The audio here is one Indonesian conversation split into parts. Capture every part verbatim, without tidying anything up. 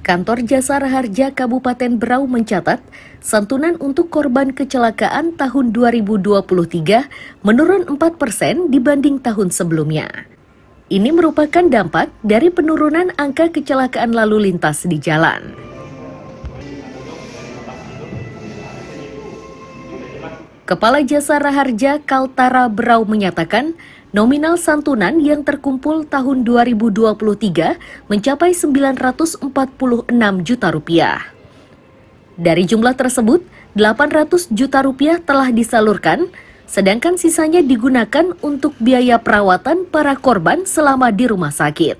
Kantor Jasa Raharja Kabupaten Berau mencatat, santunan untuk korban kecelakaan tahun dua ribu dua puluh tiga menurun empat persen dibanding tahun sebelumnya. Ini merupakan dampak dari penurunan angka kecelakaan lalu lintas di jalan. Kepala Jasa Raharja Kaltara Berau menyatakan, nominal santunan yang terkumpul tahun dua ribu dua puluh tiga mencapai sembilan ratus empat puluh enam juta rupiah. Dari jumlah tersebut, delapan ratus juta rupiah telah disalurkan, sedangkan sisanya digunakan untuk biaya perawatan para korban selama di rumah sakit.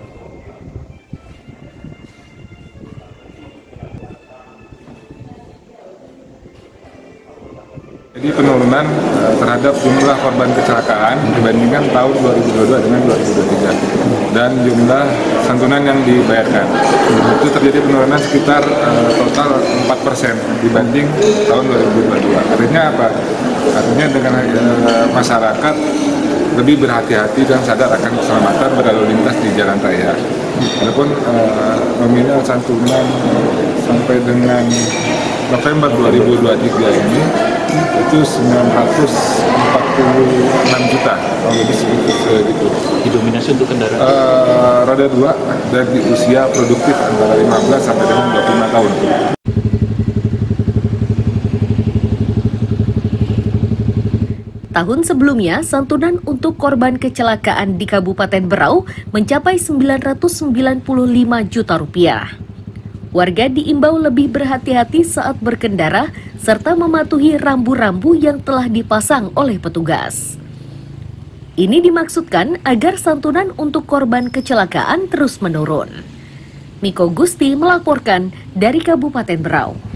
Jadi penurunan terhadap jumlah korban kecelakaan dibandingkan tahun dua ribu dua puluh dua dengan dua ribu dua puluh tiga dan jumlah santunan yang dibayarkan itu terjadi penurunan sekitar uh, total empat persen dibanding tahun dua ribu dua puluh dua. Artinya apa? Artinya dengan uh, masyarakat lebih berhati-hati dan sadar akan keselamatan berlalu lintas di jalan raya. Walaupun uh, nominal santunan sampai dengan November dua ribu dua puluh tiga ini itu sembilan ratus empat puluh enam juta, oh, lebih sedikit segitu. Didominasi untuk kendaraan uh, roda dua dan di usia produktif antara lima belas sampai dengan dua puluh lima tahun. Tahun sebelumnya, santunan untuk korban kecelakaan di Kabupaten Berau mencapai sembilan ratus sembilan puluh lima juta rupiah. Warga diimbau lebih berhati-hati saat berkendara serta mematuhi rambu-rambu yang telah dipasang oleh petugas. Ini dimaksudkan agar santunan untuk korban kecelakaan terus menurun. Miko Gusti melaporkan dari Kabupaten Berau.